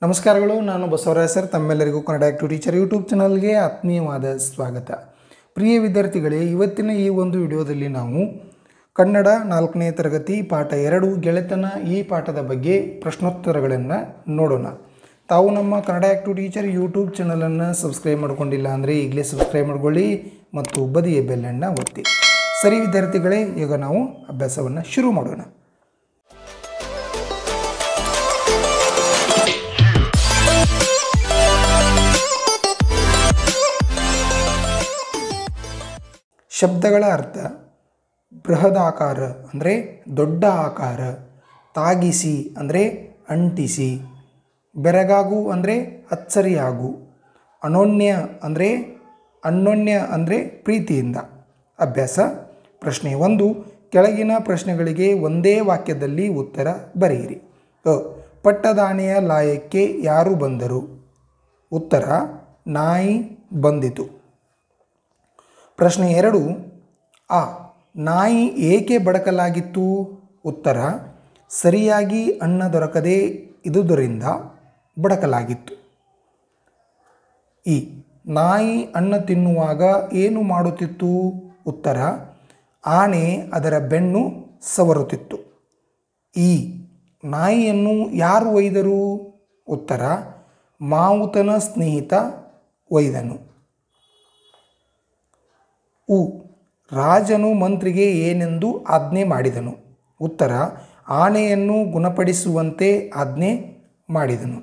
ನಮಸ್ಕಾರಗಳು. ನಾನು ಬಸವರಾಜ್ ಸರ್. ತಮ್ಮೆಲ್ಲರಿಗೂ ಕನ್ನಡ ಆಕ್ಟಿವ್ ಟೀಚರ್ ಯೂಟ್ಯೂಬ್ ಚಾನಲ್ಗೆ ಆತ್ಮೀಯವಾದ ಸ್ವಾಗತ. ಪ್ರಿಯ ವಿದ್ಯಾರ್ಥಿಗಳೇ, ಇವತ್ತಿನ ಈ ಒಂದು ವಿಡಿಯೋದಲ್ಲಿ ನಾವು ಕನ್ನಡ 4ನೇ ತರಗತಿ ಪಾಠ 2 ಗೆಳೆತನ ಈ ಪಾಠದ ಬಗ್ಗೆ ಪ್ರಶ್ನೋತ್ತರಗಳನ್ನು ನೋಡೋಣ. ತಾವು ನಮ್ಮ ಕನ್ನಡ ಆಕ್ಟಿವ್ ಟೀಚರ್ ಯೂಟ್ಯೂಬ್ ಚಾನಲನ್ನು ಸಬ್ಸ್ಕ್ರೈಬ್ ಮಾಡ್ಕೊಂಡಿಲ್ಲ ಅಂದರೆ ಈಗಲೇ ಸಬ್ಸ್ಕ್ರೈಬ್ ಮಾಡ್ಕೊಳ್ಳಿ ಮತ್ತು ಬದಿಯ ಬೆಲ್ಲನ್ನು ಒತ್ತಿ. ಸರಿ ವಿದ್ಯಾರ್ಥಿಗಳೇ, ಈಗ ನಾವು ಅಭ್ಯಾಸವನ್ನು ಶುರು ಮಾಡೋಣ. ಶಬ್ದಗಳ ಅರ್ಥ: ಬೃಹದಾಕಾರ ಅಂದರೆ ದೊಡ್ಡ ಆಕಾರ, ತಾಗಿಸಿ ಅಂದರೆ ಅಂಟಿಸಿ, ಬೆರಗಾಗು ಅಂದರೆ ಅಚ್ಚರಿಯಾಗು, ಅನೋನ್ಯ ಅಂದರೆ ಪ್ರೀತಿಯಿಂದ. ಅಭ್ಯಾಸ ಪ್ರಶ್ನೆ 1. ಕೆಳಗಿನ ಪ್ರಶ್ನೆಗಳಿಗೆ ಒಂದೇ ವಾಕ್ಯದಲ್ಲಿ ಉತ್ತರ ಬರೆಯಿರಿ. ಪಟ್ಟದಾನೆಯ ಲಾಯಕ್ಕೆ ಯಾರು ಬಂದರು? ಉತ್ತರ: ನಾಯಿ ಬಂದಿತು. ಪ್ರಶ್ನೆ 2. ನಾಯಿ ಏಕೆ ಬಡಕಲಾಗಿತ್ತು? ಉತ್ತರ: ಸರಿಯಾಗಿ ಅನ್ನ ದೊರಕದೇ ಇದ್ದುದರಿಂದ ಬಡಕಲಾಗಿತ್ತು. ನಾಯಿ ಅನ್ನ ತಿನ್ನುವಾಗ ಏನು ಮಾಡುತ್ತಿತ್ತು? ಉತ್ತರ: ಆನೆ ಅದರ ಬೆನ್ನು ಸವರುತ್ತಿತ್ತು. ನಾಯಿಯನ್ನು ಯಾರು ಒಯ್ದರು? ಉತ್ತರ: ಮಾವುತನ ಸ್ನೇಹಿತ ಒಯ್ದನು. ರಾಜನು ಮಂತ್ರಿಗೆ ಏನೆಂದು ಆಜ್ಞೆ ಮಾಡಿದನು? ಉತ್ತರ: ಆನೆಯನ್ನು ಗುಣಪಡಿಸುವಂತೆ ಆಜ್ಞೆ ಮಾಡಿದನು.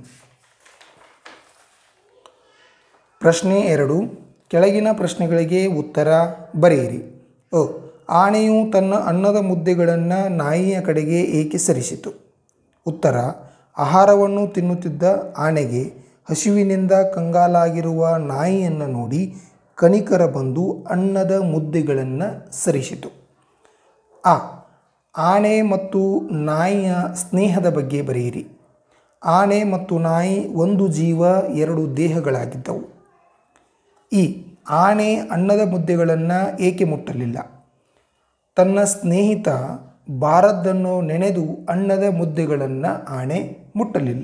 ಪ್ರಶ್ನೆ 2. ಕೆಳಗಿನ ಪ್ರಶ್ನೆಗಳಿಗೆ ಉತ್ತರ ಬರೆಯಿರಿ. ಆನೆಯು ತನ್ನ ಅನ್ನದ ಮುದ್ದೆಗಳನ್ನು ನಾಯಿಯ ಕಡೆಗೆ ಏಕೆ ಸರಿಸಿತು? ಉತ್ತರ: ಆಹಾರವನ್ನು ತಿನ್ನುತ್ತಿದ್ದ ಆನೆಗೆ ಹಸಿವಿನಿಂದ ಕಂಗಾಲಾಗಿರುವ ನಾಯಿಯನ್ನು ನೋಡಿ ಕನಿಕರ ಬಂದು ಅನ್ನದ ಮುದ್ದೆಗಳನ್ನು ಸರಿಸಿತು. ಆನೆ ಮತ್ತು ನಾಯಿಯ ಸ್ನೇಹದ ಬಗ್ಗೆ ಬರೆಯಿರಿ. ಆನೆ ಮತ್ತು ನಾಯಿ ಒಂದು ಜೀವ, 2 ದೇಹಗಳಾಗಿದ್ದವು. ಆನೆ ಅನ್ನದ ಮುದ್ದೆಗಳನ್ನು ಏಕೆ ಮುಟ್ಟಲಿಲ್ಲ? ತನ್ನ ಸ್ನೇಹಿತ ಬಾರದ್ದನ್ನು ನೆನೆದು ಅನ್ನದ ಮುದ್ದೆಗಳನ್ನು ಆನೆ ಮುಟ್ಟಲಿಲ್ಲ.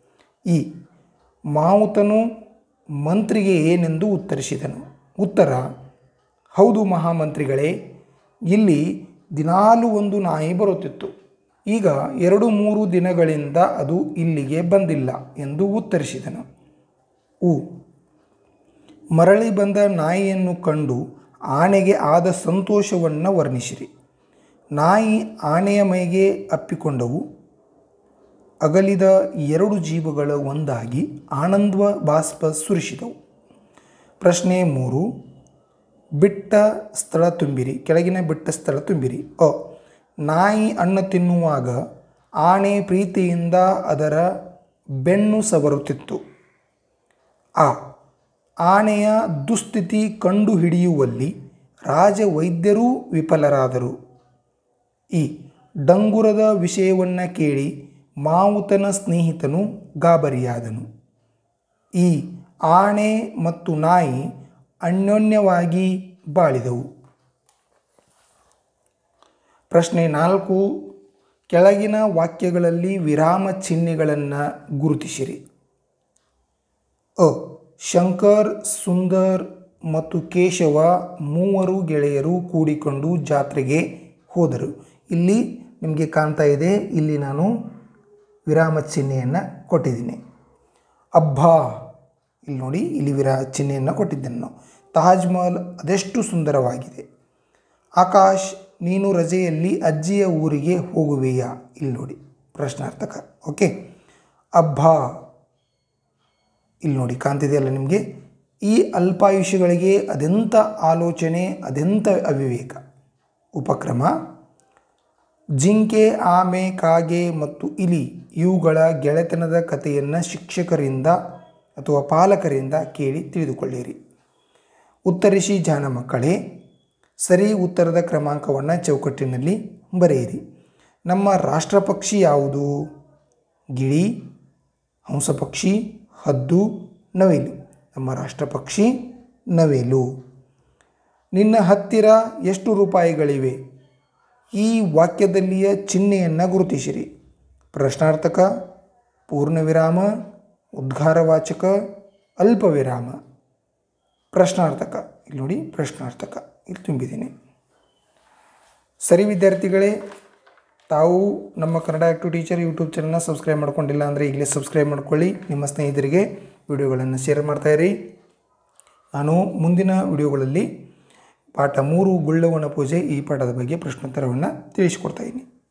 ಮಾವುತನು ಮಂತ್ರಿಗೆ ಏನೆಂದು ಉತ್ತರಿಸಿದನು? ಉತ್ತರ: ಹೌದು ಮಹಾಮಂತ್ರಿಗಳೇ, ಇಲ್ಲಿ ದಿನಾಲೂ ಒಂದು ನಾಯಿ ಬರುತ್ತಿತ್ತು. ಈಗ 2-3 ದಿನಗಳಿಂದ ಅದು ಇಲ್ಲಿಗೆ ಬಂದಿಲ್ಲ ಎಂದು ಉತ್ತರಿಸಿದನು. ಮರಳಿ ಬಂದ ನಾಯಿಯನ್ನು ಕಂಡು ಆನೆಗೆ ಆದ ಸಂತೋಷವನ್ನು ವರ್ಣಿಸಿರಿ. ನಾಯಿ ಆನೆಯ ಮೈಗೆ ಅಪ್ಪಿಕೊಂಡವು. ಅಗಲಿದ 2 ಜೀವಗಳು ಒಂದಾಗಿ ಆನಂದ ಬಾಷ್ಪ ಸುರಿಸಿದವು. ಪ್ರಶ್ನೆ 3. ಬಿಟ್ಟ ಸ್ಥಳ ತುಂಬಿರಿ. ಕೆಳಗಿನ ಬಿಟ್ಟ ಸ್ಥಳ ತುಂಬಿರಿ. ನಾಯಿ ಅನ್ನ ತಿನ್ನುವಾಗ ಆನೆ ಪ್ರೀತಿಯಿಂದ ಅದರ ಬೆನ್ನು ಸವರುತ್ತಿತ್ತು. ಆನೆಯ ದುಸ್ಥಿತಿ ಕಂಡುಹಿಡಿಯುವಲ್ಲಿ ರಾಜವೈದ್ಯರೂ ವಿಫಲರಾದರು. ಡಂಗುರದ ವಿಷಯವನ್ನು ಕೇಳಿ ಮಾವುತನ ಸ್ನೇಹಿತನು ಗಾಬರಿಯಾದನು. ಆನೆ ಮತ್ತು ನಾಯಿ ಅನ್ಯೋನ್ಯವಾಗಿ ಬಾಳಿದವು. ಪ್ರಶ್ನೆ 4. ಕೆಳಗಿನ ವಾಕ್ಯಗಳಲ್ಲಿ ವಿರಾಮ ಚಿಹ್ನೆಗಳನ್ನು ಗುರುತಿಸಿರಿ. ಶಂಕರ್, ಸುಂದರ್ ಮತ್ತು ಕೇಶವ 3 ಗೆಳೆಯರು ಕೂಡಿಕೊಂಡು ಜಾತ್ರೆಗೆ ಹೋದರು. ಇಲ್ಲಿ ನಿಮಗೆ ಕಾಣ್ತಾ ಇದೆ, ಇಲ್ಲಿ ನಾನು ವಿರಾಮ ಚಿಹ್ನೆಯನ್ನು ಕೊಟ್ಟಿದ್ದೀನಿ. ಅಬ್ಬಾ, ಇಲ್ಲಿ ನೋಡಿ, ಇಲ್ಲಿ ಚಿಹ್ನೆಯನ್ನು ಕೊಟ್ಟಿದ್ದೇನೆ ನಾವು. ತಾಜ್ ಮಹಲ್ ಅದೆಷ್ಟು ಸುಂದರವಾಗಿದೆ. ಆಕಾಶ್, ನೀನು ರಜೆಯಲ್ಲಿ ಅಜ್ಜಿಯ ಊರಿಗೆ ಹೋಗುವೆಯಾ? ಇಲ್ಲಿ ನೋಡಿ ಪ್ರಶ್ನಾರ್ಥಕ. ಓಕೆ. ಅಬ್ಬಾ, ಇಲ್ಲಿ ನೋಡಿ ಕಾಣ್ತಿದೆಯಲ್ಲ ನಿಮಗೆ. ಈ ಅಲ್ಪಾಯುಷಿಗಳಿಗೆ ಅದೆಂಥ ಆಲೋಚನೆ, ಅದೆಂಥ ಅವಿವೇಕ. ಉಪಕ್ರಮ: ಜಿಂಕೆ, ಆಮೆ, ಕಾಗೆ ಮತ್ತು ಇಲಿ ಇವುಗಳ ಗೆಳೆತನದ ಕಥೆಯನ್ನು ಶಿಕ್ಷಕರಿಂದ ಅಥವಾ ಪಾಲಕರಿಂದ ಕೇಳಿ ತಿಳಿದುಕೊಳ್ಳಿರಿ. ಉತ್ತರಿಸಿ ಜಾಣ ಮಕ್ಕಳೇ. ಸರಿ ಉತ್ತರದ ಕ್ರಮಾಂಕವನ್ನು ಚೌಕಟ್ಟಿನಲ್ಲಿ ಬರೆಯಿರಿ. ನಮ್ಮ ರಾಷ್ಟ್ರಪಕ್ಷಿ ಯಾವುದು? ಗಿಳಿ, ಹಂಸಪಕ್ಷಿ, ಹದ್ದು, ನವಿಲು. ನಮ್ಮ ರಾಷ್ಟ್ರಪಕ್ಷಿ ನವಿಲು. ನಿನ್ನ ಹತ್ತಿರ ಎಷ್ಟು ರೂಪಾಯಿಗಳಿವೆ? ಈ ವಾಕ್ಯದಲ್ಲಿಯ ಚಿಹ್ನೆಯನ್ನು ಗುರುತಿಸಿರಿ. ಪ್ರಶ್ನಾರ್ಥಕ, ಪೂರ್ಣವಿರಾಮ, ಉದ್ಗಾರವಾಚಕ, ಅಲ್ಪವಿರಾಮ, ಪ್ರಶ್ನಾರ್ಥಕ. ಇಲ್ಲಿ ನೋಡಿ ಪ್ರಶ್ನಾರ್ಥಕ ಇಲ್ಲಿ ತುಂಬಿದ್ದೀನಿ. ಸರಿ ವಿದ್ಯಾರ್ಥಿಗಳೇ, ತಾವು ನಮ್ಮ ಕನ್ನಡ ಆ್ಯಕ್ಟಿವ್ ಟೀಚರ್ ಯೂಟ್ಯೂಬ್ ಚಾನಲ್ನ ಸಬ್ಸ್ಕ್ರೈಬ್ ಮಾಡ್ಕೊಂಡಿಲ್ಲ ಅಂದರೆ ಈಗಲೇ ಸಬ್ಸ್ಕ್ರೈಬ್ ಮಾಡ್ಕೊಳ್ಳಿ. ನಿಮ್ಮ ಸ್ನೇಹಿತರಿಗೆ ವಿಡಿಯೋಗಳನ್ನು ಶೇರ್ ಮಾಡ್ತಾಯಿರಿ. ನಾನು ಮುಂದಿನ ವಿಡಿಯೋಗಳಲ್ಲಿ ಪಾಠ 3 ಗುಳ್ಳವನ ಪೂಜೆ ಈ ಪಾಠದ ಬಗ್ಗೆ ಪ್ರಶ್ನೋತ್ತರವನ್ನು ತಿಳಿಸಿಕೊಡ್ತಾಯಿದ್ದೀನಿ.